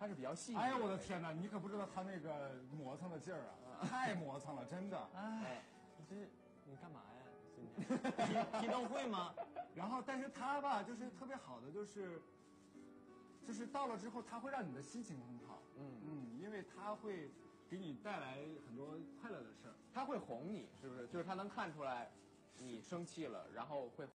它是比较细腻。 哎呀，我的天哪，你可不知道他那个磨蹭的劲儿啊，太磨蹭了，真的。 哎， 你干嘛呀？今天批斗会吗？ 然后，但是他吧，就是特别好的，就是到了之后，他会让你的心情很好。因为他会给你带来很多快乐的事儿。 他会哄你，是不是？就是他能看出来你生气了，然后会。